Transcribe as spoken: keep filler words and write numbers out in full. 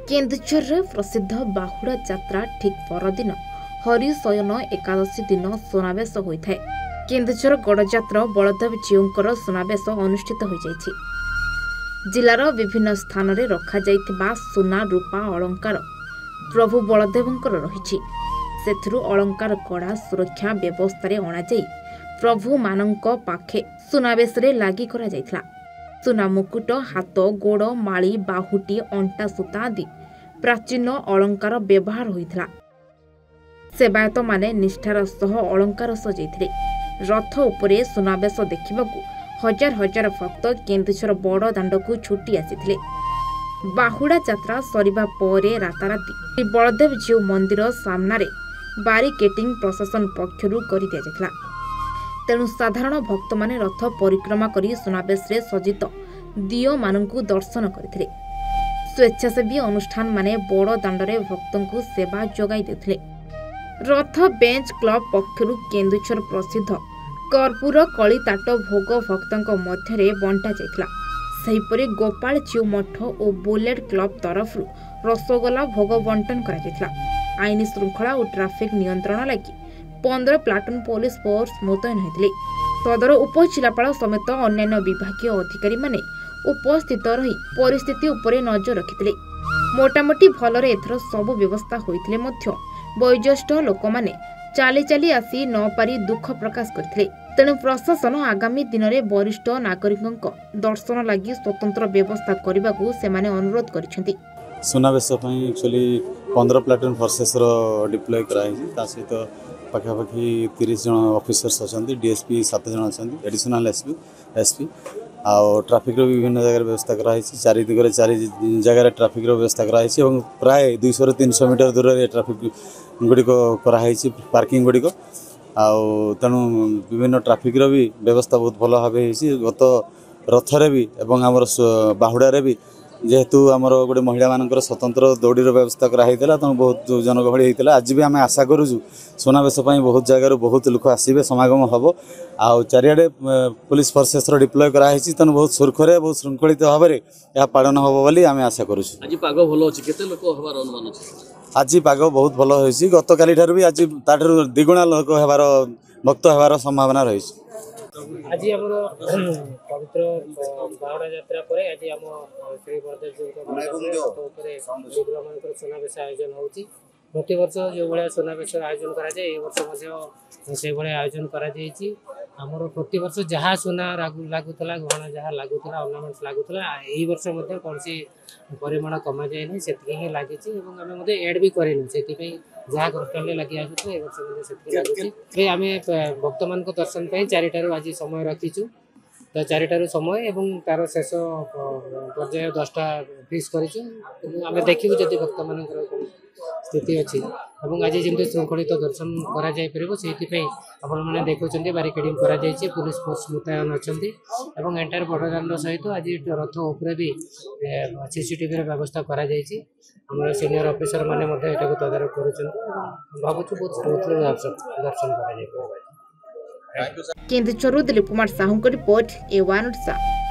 केन्दुझर प्रसिद्ध बाहुड़ा यात्रा ठीक परदिन हरिशयन एकादशी दिन सुनावेश होता है। केन्दुझर गड़जात्र बलदेव जीउंकर सुनावेश अनुष्ठित हो जाइछि। जिलार विभिन्न स्थान में रखा जाइथिबा सुना रूपा अलंकार प्रभु बलदेवंकर रहिछि। सेथिरु अलंकार कड़ा सुरक्षा व्यवस्था रे अणा जाई प्रभु मानंक पाखे सुनावेश रे लागि करा जाइथिला। सुना मुकुट, हाथ, गोड़, माली, बाहुटी, अंटा सूता आदि प्राचीन अलंकार व्यवहार होइथिला। सेवायत माने निष्ठार सह अलंकार सजैथिले। रथ उपरे सुनावेश देखिबाकू हजार हजार भक्त केन्दुझर बड़ दांडकू छुटी आसिथिले। बाहुड़ा यात्रा सरिबा परे राताराती श्री बलदेव जीउ मंदिर सामनारे बारिकेटिंग प्रशासन पक्षरु करि दिया जायतिला। तेणु साधारण भक्त माने रथ परिक्रमा करी सुनावेश रे सजित दियो मानंकु दर्शन करथिले। स्वेच्छासेवी अनुष्ठान माने बड़ दांडरे भक्तंकु सेवा जोगाई देथिले। रथ बेंच क्लब पक्षरु केन्दुझर प्रसिद्ध कर्पूर कलिताट भोग भक्तंक मध्यरे बंटा जायतिला। सेहिपरि गोपाल जीउ मठ और बुलेट क्लब तरफ रसगोला भोग बंटन करा जायतिला। आईन श्रृंखला और ट्राफिक नियंत्रण लगी पंद्रह प्लाटून पुलिस फोर्स मुतयन होते। सदर उपजिलापाल समेत अन्य विभागीय अधिकारी माने उपस्थित रही परिस्थिति उपरे नजर रखिथिले। मोटामोटी भलरे एथर सब व्यवस्था होइथिले मध्य वयोज्येष्ठ लोक माने चाली चाली आसी न पारी दुख प्रकाश करथिले। तेणु प्रशासन आगामी दिन में वरिष्ठ नागरिकों दर्शन लगी स्वतंत्र व्यवस्था करने को सेमाने अनुरोध करिसेंति। सुनावेश एक्चुअली पंद्रह प्लाटून फोर्सेस डिप्लॉय कराई सहित पाखापाखि तीस जन ऑफिसर्स अच्छा डीएसपी सात जन अच्छा एडिशनल एसपी एसपी आउ ट्राफिक विभिन्न जगह व्यवस्था कराई चारि दिगरे चारि जगह ट्राफिक व्यवस्था कराई प्राय दुई सौ तीन सौ मीटर दूर में ट्राफिक गुड़िक कराई पार्किंग गुड़िक आउ तेणु विभिन्न ट्राफिक भी व्यवस्था बहुत भल भाव गत रथरे भी एवं आमर बाहुड़े भी जेहेतु आमर गोटे महिला मानकर स्वतंत्र दौड़ीर व्यवस्था कराई तेणु बहुत जनगहली होता। आज भी आम आशा करूँ सुनावेश बहुत जगार बहुत लोक आसवे समागम हम आउ चारिआडे पुलिस फोर्सेस डिप्लॉय कराई तेणु बहुत सुरखुरे बहुत श्रृंखलित भाव में यह पालन हम बोली आम आशा करूँ। आज पाग भल अच्छी केते लोक हबार अनुमान अछि? आज पाग बहुत भल होइछि। गत काली ठार भी आज ताठर द्विगुणा लोक हबार भक्त हबार संभावना रही। आज आम पवित्र बाहुड़ा यात्रा पर आज आम श्री बलदेव जी सुनावेश आयोजन होती। प्रति वर्ष जो भाया सुनावेश आयोजन कराए वर्ष से आयोजन करमर प्रति वर्ष जहाँ सुना लगुला गहना जहाँ लगुला अर्नामेंट्स लगुला यही वर्ष कौन सी परिमाण कमा जाए से ही लगी आम एड भी करें से जहाँ कष्ट लगी आसुचे आम भक्त मान दर्शन चारिटार आज समय रखीचु। तो चारिटार समय एवं तार शेष पर्याय दसटा फिक्स करूँ आम देखू जब भक्त मान स्थिति अच्छी आज जमी श्रृंखलित दर्शन कर देखुं बारिकेडिंग कर पुलिस फोर्स मुतयन अच्छा एंटायर बड़दान सहित आज रथ उपर भी सीसीटीवी व्यवस्था कर सीनियर ऑफिसर माने तदारख कर भावुँ बहुत स्मूथली दर्शन कर। केन्दुझरु Dilip Kumar Sahu report A one Odisha.